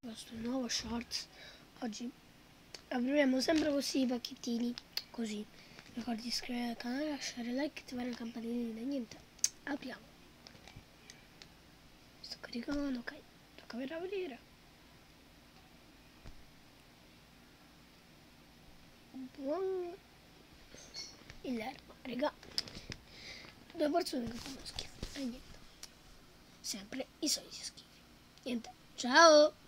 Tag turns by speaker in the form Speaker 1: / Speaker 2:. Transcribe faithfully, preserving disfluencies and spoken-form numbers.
Speaker 1: questo nuovo shorts. Oggi apriamo sempre così i pacchettini, così. Ricordi di iscriverti al canale, lasciare like e attivare la campanellina. Niente, apriamo. Sto caricando, ok, tocca per aprire. Buon l'erba, raga, due persone che fanno schifo e niente, sempre i soliti schifi. Niente, ciao.